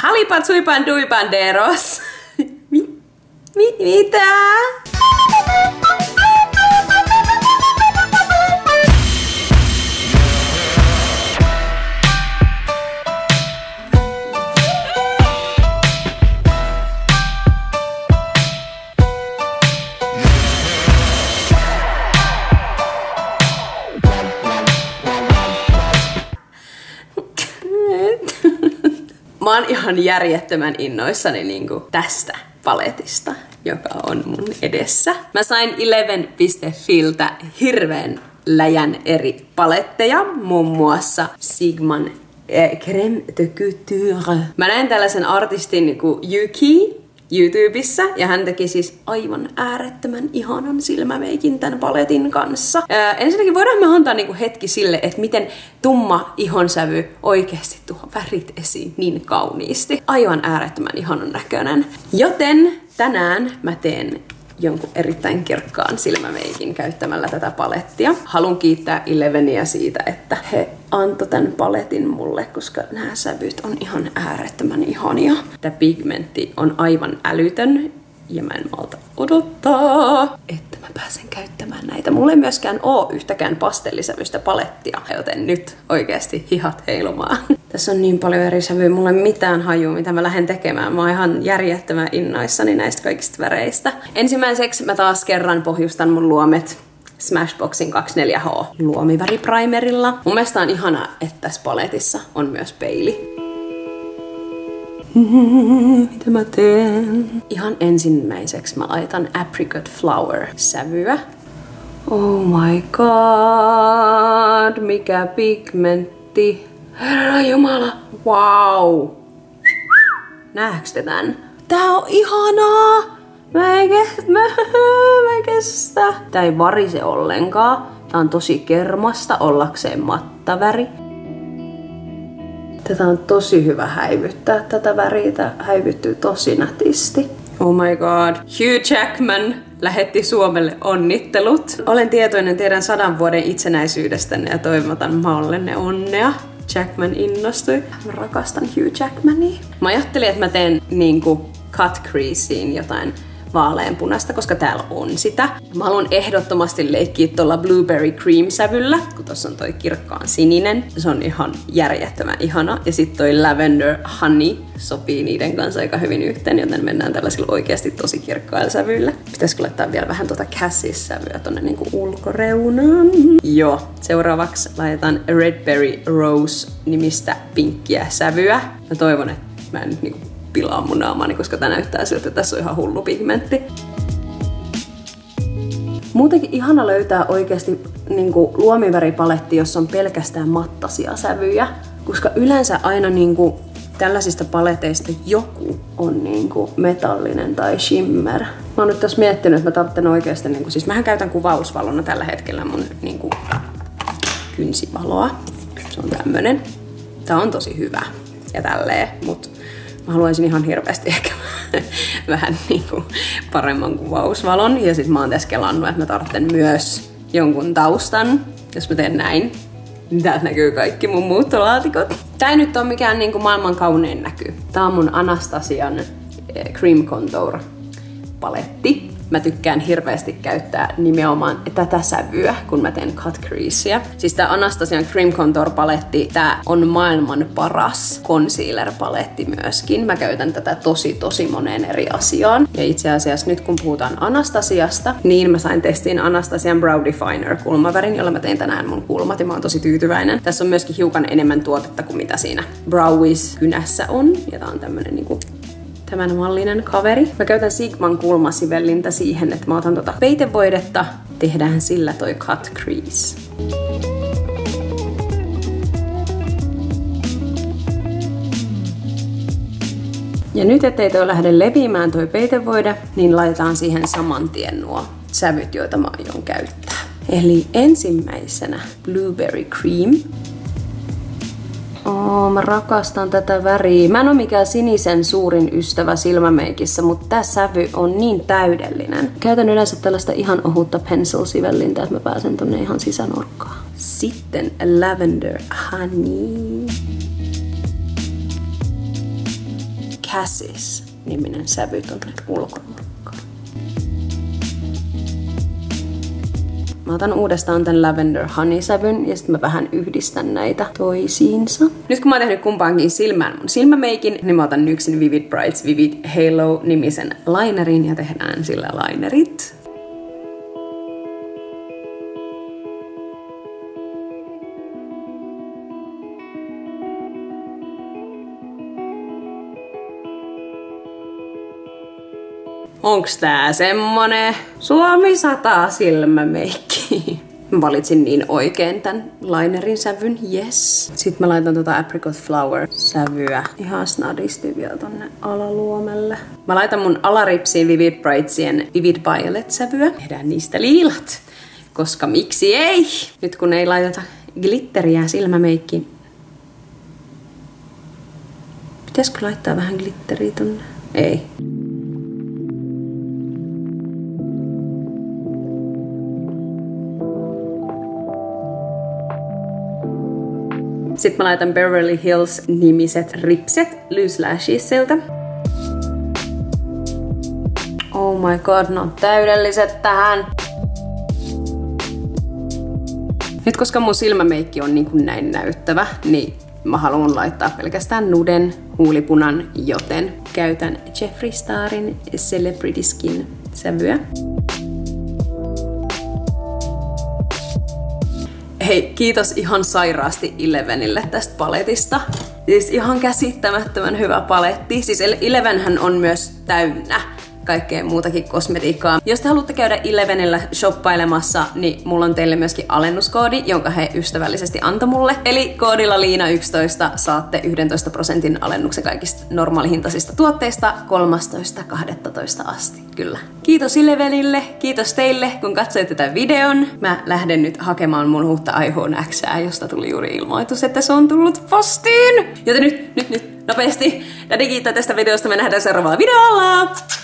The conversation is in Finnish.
Halipat suipan duipanderos. Mitä? Mä oon ihan järjettömän innoissani niinku tästä paletista, joka on mun edessä. Mä sain 11.filtä hirveän läjän eri paletteja, muun muassa Sigman Crème de Couture. Mä näin tällaisen artistin niinku Yuki YouTubessa, ja hän teki siis aivan äärettömän ihanan silmämeikin tämän paletin kanssa. Ensinnäkin voidaan me antaa niinku hetki sille, että miten tumma ihonsävy oikeasti tuo värit esiin niin kauniisti. Aivan äärettömän ihanan näköinen. Joten tänään mä teen jonkun erittäin kirkkaan silmämeikin käyttämällä tätä palettia. Haluan kiittää Elevenia siitä, että he antoi tämän paletin mulle, koska nämä sävyt on ihan äärettömän ihania. Tämä pigmentti on aivan älytön ja mä en malta odottaa, että mä pääsen käyttämään näitä. Mulla ei myöskään oo yhtäkään pastellisävyistä palettia, joten nyt oikeasti hihat heilumaan. Tässä on niin paljon eri sävyjä, mulla ei mitään hajua, mitä mä lähden tekemään. Mä oon ihan järjettömän innoissani näistä kaikista väreistä. Ensimmäiseksi mä taas kerran pohjustan mun luomet Smashboxin 24H luomiväriprimerilla. Mun mielestä on ihana, että tässä paletissa on myös peili. Mitä mä teen? Ihan ensimmäiseksi mä laitan Apricot Flower sävyä. Oh my god, mikä pigmentti. Herra Jumala. Wow. Näetkö te tän? Tää on ihanaa. Mä en kestä. Tää ei varise ollenkaan. Tää on tosi kermasta ollakseen mattaväri. Tätä on tosi hyvä häivyttää tätä väriä. Tää häivyttyy tosi nätisti. Oh my god. Hugh Jackman lähetti Suomelle onnittelut. Olen tietoinen teidän 100 vuoden itsenäisyydestänne ja toivotan maallenne onnea. Jackman innostui. Mä rakastan Hugh Jackmania. Mä ajattelin, että mä teen niinku cut creaseen jotain vaaleanpunaista, koska täällä on sitä. Mä haluan ehdottomasti leikkiä tuolla Blueberry Cream-sävyllä, kun tossa on toi kirkkaan sininen. Se on ihan järjettömän ihana. Ja sitten toi Lavender Honey sopii niiden kanssa aika hyvin yhteen, joten mennään tällaisilla oikeasti tosi kirkkailla sävyillä. Pitäisikö laittaa vielä vähän tuota Cassis-sävyä tonne niinku ulkoreunaan? Joo. Seuraavaksi laitetaan Redberry Rose-nimistä pinkkiä sävyä. Mä toivon, että mä en nyt niinku pilaa mun naamani, koska tää näyttää siltä, että tässä on ihan hullu pigmentti. Muutenkin ihana löytää oikeasti niinku luomiväripaletti, jossa on pelkästään mattaisia sävyjä, koska yleensä aina niinku tällaisista paleteista joku on niinku metallinen tai shimmer. Mä oon nyt tässä miettinyt, että mä tarvitsen oikeasti niinku, siis mähän käytän kuvausvalona tällä hetkellä mun niinku kynsivaloa. Se on tämmönen. Tää on tosi hyvä ja tälleen, mut mä haluaisin ihan hirveästi ehkä vähän niinku paremman kuvausvalon. Ja sit mä oon tässä kelannut, että mä tarvitsen myös jonkun taustan. Jos mä teen näin, niin täältä näkyy kaikki mun muuttolaatikot. Tää ei nyt oo mikään niinku maailman kaunein näky. Tää on mun Anastasian Cream Contour paletti. Mä tykkään hirveästi käyttää nimenomaan tätä sävyä, kun mä teen cut creasea. Siis tää Anastasian Cream Contour paletti, tää on maailman paras concealer paletti myöskin. Mä käytän tätä tosi moneen eri asiaan. Ja itse asiassa nyt kun puhutaan Anastasiasta, niin mä sain testiin Anastasian Brow Definer kulmavärin, jolla mä tein tänään mun kulmat ja mä oon tosi tyytyväinen. Tässä on myöskin hiukan enemmän tuotetta kuin mitä siinä Brow Wiz kynässä on. Ja tää on tämmönen niinku tämän mallinen kaveri. Mä käytän Sigman kulmasivellintä siihen, että mä otan tota peitevoidetta. Tehdään sillä toi cut crease. Ja nyt ettei toi lähde leviämään toi peitevoide, niin laitetaan siihen saman tien nuo sävyt, joita mä aion käyttää. Eli ensimmäisenä Blueberry Cream. Mä rakastan tätä väriä. Mä en oo mikään sinisen suurin ystävä silmämeikissä, mutta tää sävy on niin täydellinen. Käytän yleensä tällaista ihan ohutta pencil-sivellintä, että mä pääsen tonne ihan sisänurkkaan. Sitten Lavender Honey. Cassis-niminen sävy tonne ulkonurkkaan. Mä otan uudestaan tän Lavender Honey-sävyn ja sitten mä vähän yhdistän näitä toisiinsa. Nyt kun mä oon tehnyt kumpaankin silmään mun silmämeikin, niin mä otan NYXin Vivid Brights Vivid Halo-nimisen linerin ja tehdään sillä linerit. Onks tää semmonen Suomi 100 silmämeikki? Mä valitsin niin oikein tän linerin sävyn, yes. Sitten mä laitan tota Apricot Flower sävyä ihan snadisti vielä tonne alaluomelle. Mä laitan mun alaripsiin Vivid Brightsien Vivid Violet sävyä. Tehdään niistä liilat, koska miksi ei? Nyt kun ei laiteta glitteriä silmämeikkiin. Pitäisikö laittaa vähän glitteriä tonne? Ei. Sitten mä laitan Beverly Hills-nimiset ripset Loose Lashiesilta. Oh my god, ne on täydelliset tähän. Nyt koska mun silmämeikki on niin kuin näin näyttävä, niin mä haluan laittaa pelkästään nuden huulipunan, joten käytän Jeffree Starin Celebrity Skin sävyä. Hei, kiitos ihan sairaasti Elevenille tästä paletista. Siis ihan käsittämättömän hyvä paletti. Siis Elevenhän on myös täynnä kaikkea muutakin kosmetiikkaa. Jos te haluatte käydä Elevenillä shoppailemassa, niin mulla on teille myöskin alennuskoodi, jonka he ystävällisesti antoi mulle. Eli koodilla Liina11 saatte 11% alennuksen kaikista normaalihintaisista tuotteista 13.12. asti. Kyllä. Kiitos Elevenille, kiitos teille, kun katsoitte tämän videon. Mä lähden nyt hakemaan mun uutta iPhone X:ää, josta tuli juuri ilmoitus, että se on tullut postiin. Joten nyt, nopeasti. Daddy kiittää tästä videosta, me nähdään seuraavalla videolla.